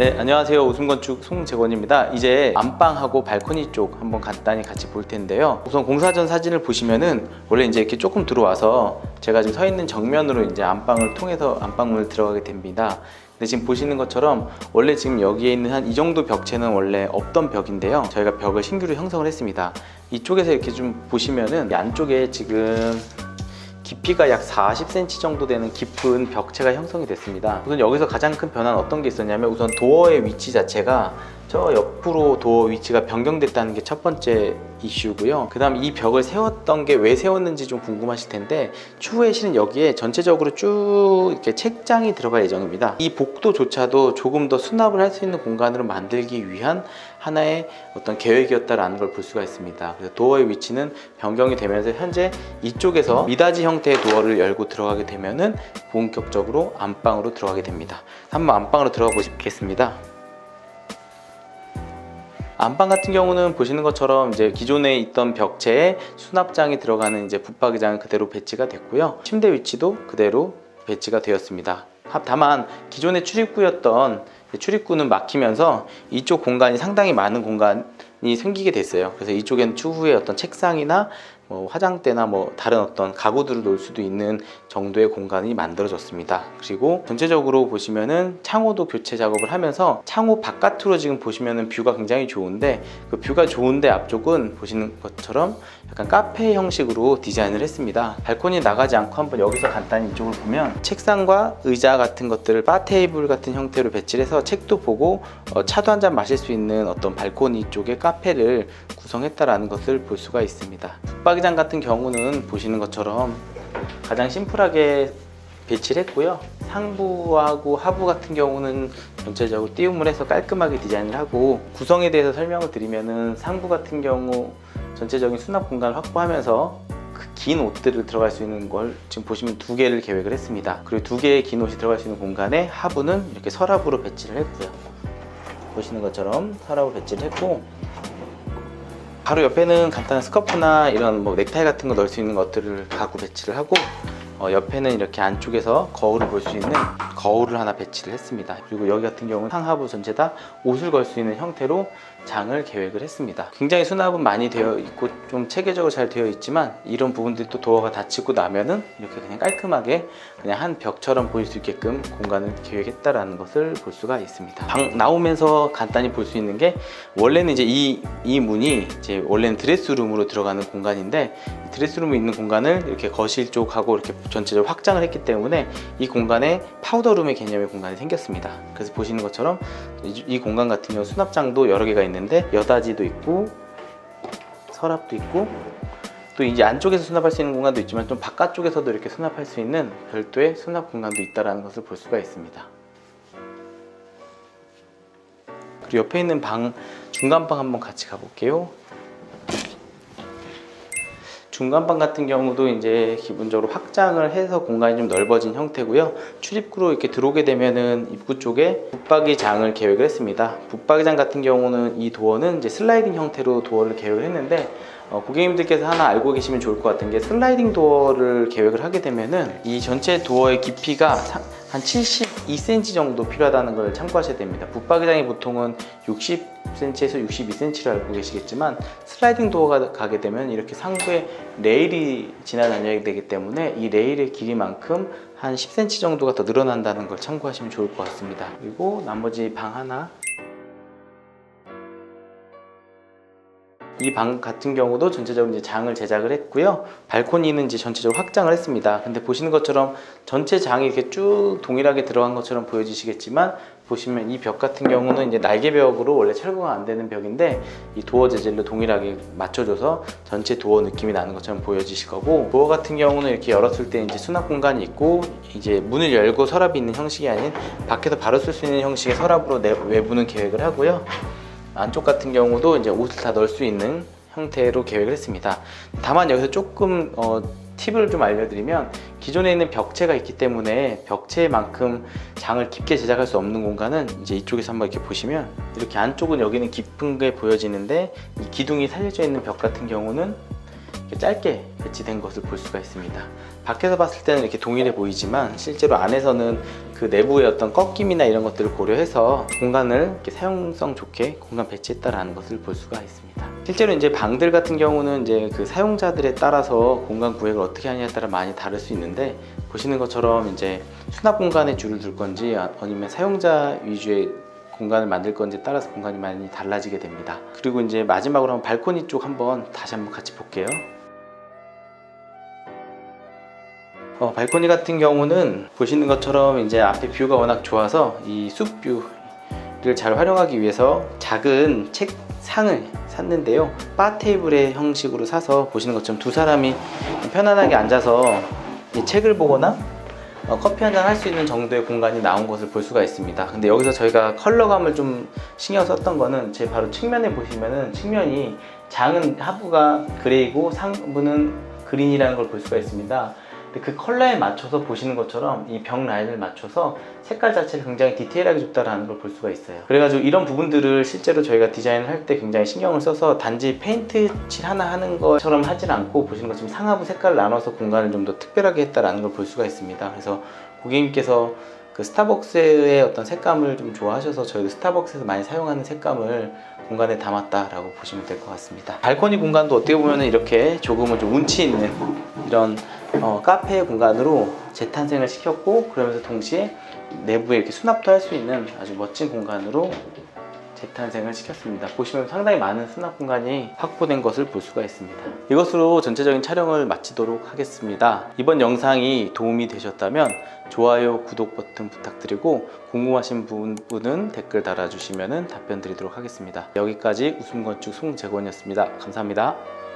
네, 안녕하세요. 웃음건축 송재권입니다. 이제 안방하고 발코니 쪽 한번 간단히 같이 볼 텐데요. 우선 공사 전 사진을 보시면은 원래 이제 이렇게 조금 들어와서 제가 지금 서 있는 정면으로 이제 안방을 통해서 안방문을 들어가게 됩니다. 근데 지금 보시는 것처럼 원래 지금 여기에 있는 한 이 정도 벽체는 원래 없던 벽인데요. 저희가 벽을 신규로 형성을 했습니다. 이쪽에서 이렇게 좀 보시면은 이 안쪽에 지금 깊이가 약 40cm 정도 되는 깊은 벽체가 형성이 됐습니다. 우선 여기서 가장 큰 변화는 어떤 게 있었냐면 우선 도어의 위치 자체가 저 옆으로 도어 위치가 변경됐다는 게 첫 번째 이슈고요. 그 다음 이 벽을 세웠던 게 왜 세웠는지 좀 궁금하실 텐데 추후에 실은 여기에 전체적으로 쭉 이렇게 책장이 들어갈 예정입니다. 이 복도조차도 조금 더 수납을 할 수 있는 공간으로 만들기 위한 하나의 어떤 계획이었다라는 걸 볼 수가 있습니다. 그래서 도어의 위치는 변경이 되면서 현재 이쪽에서 미닫이 형태의 도어를 열고 들어가게 되면은 본격적으로 안방으로 들어가게 됩니다. 한번 안방으로 들어가 보시겠습니다. 안방 같은 경우는 보시는 것처럼 이제 기존에 있던 벽체에 수납장이 들어가는 이제 붙박이장은 그대로 배치가 됐고요. 침대 위치도 그대로 배치가 되었습니다. 다만 기존의 출입구였던 출입구는 막히면서 이쪽 공간이 상당히 많은 공간이 생기게 됐어요. 그래서 이쪽에는 추후에 어떤 책상이나 뭐 화장대나 뭐 다른 어떤 가구들을 놓을 수도 있는 정도의 공간이 만들어졌습니다. 그리고 전체적으로 보시면은 창호도 교체 작업을 하면서 창호 바깥으로 지금 보시면은 뷰가 굉장히 좋은데 그 뷰가 좋은데 앞쪽은 보시는 것처럼 약간 카페 형식으로 디자인을 했습니다. 발코니 나가지 않고 한번 여기서 간단히 이쪽을 보면 책상과 의자 같은 것들을 바 테이블 같은 형태로 배치를 해서 책도 보고 차도 한잔 마실 수 있는 어떤 발코니 쪽의 카페를 구성했다라는 것을 볼 수가 있습니다. 붙박이장 같은 경우는 보시는 것처럼 가장 심플하게 배치를 했고요. 상부하고 하부 같은 경우는 전체적으로 띄움을 해서 깔끔하게 디자인을 하고 구성에 대해서 설명을 드리면은 상부 같은 경우 전체적인 수납 공간을 확보하면서 그 긴 옷들을 들어갈 수 있는 걸 지금 보시면 2개를 계획을 했습니다. 그리고 2개의 긴 옷이 들어갈 수 있는 공간에 하부는 이렇게 서랍으로 배치를 했고요. 보시는 것처럼 서랍으로 배치를 했고 바로 옆에는 간단한 스커프나 이런 뭐 넥타이 같은 거 넣을 수 있는 것들을 가구 배치를 하고 옆에는 이렇게 안쪽에서 거울을 볼 수 있는 거울을 하나 배치를 했습니다. 그리고 여기 같은 경우는 상하부 전체 다 옷을 걸 수 있는 형태로 장을 계획을 했습니다. 굉장히 수납은 많이 되어 있고 좀 체계적으로 잘 되어 있지만 이런 부분들이 또 도어가 닫히고 나면은 이렇게 그냥 깔끔하게 그냥 한 벽처럼 보일 수 있게끔 공간을 계획했다라는 것을 볼 수가 있습니다. 방 나오면서 간단히 볼 수 있는 게 원래는 이제 이 문이 이제 원래는 드레스룸으로 들어가는 공간인데 드레스룸이 있는 공간을 이렇게 거실 쪽하고 이렇게 전체적으로 확장을 했기 때문에 이 공간에 파우더룸의 개념의 공간이 생겼습니다. 그래서 보시는 것처럼 이 공간 같은 경우 수납장도 여러 개가 있는데 여닫이도 있고 서랍도 있고 또 이제 안쪽에서 수납할 수 있는 공간도 있지만 좀 바깥쪽에서도 이렇게 수납할 수 있는 별도의 수납 공간도 있다는 것을 볼 수가 있습니다. 그리고 옆에 있는 방 중간방 한번 같이 가볼게요. 중간방 같은 경우도 이제 기본적으로 확장을 해서 공간이 좀 넓어진 형태고요. 출입구로 이렇게 들어오게 되면은 입구 쪽에 붙박이장을 계획을 했습니다. 붙박이장 같은 경우는 이 도어는 이제 슬라이딩 형태로 도어를 계획을 했는데 고객님들께서 하나 알고 계시면 좋을 것 같은 게 슬라이딩 도어를 계획을 하게 되면은 이 전체 도어의 깊이가 한 72cm 정도 필요하다는 걸 참고하셔야 됩니다. 붙박이장이 보통은 60cm에서 62cm로 알고 계시겠지만 슬라이딩 도어가 가게 되면 이렇게 상부에 레일이 지나다녀야 되기 때문에 이 레일의 길이만큼 한 10cm 정도가 더 늘어난다는 걸 참고하시면 좋을 것 같습니다. 그리고 나머지 방 하나, 이 방 같은 경우도 전체적으로 이제 장을 제작을 했고요. 발코니는 이제 전체적으로 확장을 했습니다. 근데 보시는 것처럼 전체 장이 이렇게 쭉 동일하게 들어간 것처럼 보여지시겠지만 보시면 이 벽 같은 경우는 이제 날개벽으로 원래 철거가 안 되는 벽인데 이 도어 재질로 동일하게 맞춰줘서 전체 도어 느낌이 나는 것처럼 보여지실 거고 도어 같은 경우는 이렇게 열었을 때 이제 수납 공간이 있고 이제 문을 열고 서랍이 있는 형식이 아닌 밖에서 바로 쓸 수 있는 형식의 서랍으로 외부는 계획을 하고요. 안쪽 같은 경우도 이제 옷을 다 넣을 수 있는 형태로 계획을 했습니다. 다만 여기서 조금 팁을 좀 알려드리면 기존에 있는 벽체가 있기 때문에 벽체만큼 장을 깊게 제작할 수 없는 공간은 이제 이쪽에서 한번 이렇게 보시면 이렇게 안쪽은 여기는 깊은 게 보여지는데 이 기둥이 살려져 있는 벽 같은 경우는 이렇게 짧게 배치된 것을 볼 수가 있습니다. 밖에서 봤을 때는 이렇게 동일해 보이지만 실제로 안에서는 그 내부의 어떤 꺾임이나 이런 것들을 고려해서 공간을 이렇게 사용성 좋게 공간 배치했다라는 것을 볼 수가 있습니다. 실제로 이제 방들 같은 경우는 이제 그 사용자들에 따라서 공간 구획을 어떻게 하냐에 따라 많이 다를 수 있는데, 보시는 것처럼 이제 수납 공간에 줄을 둘 건지 아니면 사용자 위주의 공간을 만들 건지에 따라서 공간이 많이 달라지게 됩니다. 그리고 이제 마지막으로 한번 발코니 쪽 다시 한번 같이 볼게요. 발코니 같은 경우는 보시는 것처럼 이제 앞에 뷰가 워낙 좋아서 이 숲뷰를 잘 활용하기 위해서 작은 책상을 샀는데요, 바 테이블의 형식으로 사서 보시는 것처럼 두 사람이 편안하게 앉아서 이 책을 보거나 커피 한잔 할 수 있는 정도의 공간이 나온 것을 볼 수가 있습니다. 근데 여기서 저희가 컬러감을 좀 신경 썼던 거는, 제 바로 측면에 보시면은 측면이 장은 하부가 그레이고 상부는 그린이라는 걸 볼 수가 있습니다. 근데 그 컬러에 맞춰서 보시는 것처럼 이 벽 라인을 맞춰서 색깔 자체를 굉장히 디테일하게 줬다라는 걸 볼 수가 있어요. 그래가지고 이런 부분들을 실제로 저희가 디자인을 할 때 굉장히 신경을 써서 단지 페인트 칠 하나 하는 것처럼 하진 않고, 보시는 것처럼 상하부 색깔을 나눠서 공간을 좀 더 특별하게 했다라는 걸 볼 수가 있습니다. 그래서 고객님께서 그 스타벅스의 어떤 색감을 좀 좋아하셔서 저희도 스타벅스에서 많이 사용하는 색감을 공간에 담았다라고 보시면 될 것 같습니다. 발코니 공간도 어떻게 보면 이렇게 조금은 좀 운치 있는 이런 카페 공간으로 재탄생을 시켰고, 그러면서 동시에 내부에 이렇게 수납도 할 수 있는 아주 멋진 공간으로 재탄생을 시켰습니다. 보시면 상당히 많은 수납 공간이 확보된 것을 볼 수가 있습니다. 이것으로 전체적인 촬영을 마치도록 하겠습니다. 이번 영상이 도움이 되셨다면 좋아요, 구독 버튼 부탁드리고, 궁금하신 부분은 댓글 달아주시면 답변 드리도록 하겠습니다. 여기까지 웃음건축 송재권이었습니다. 감사합니다.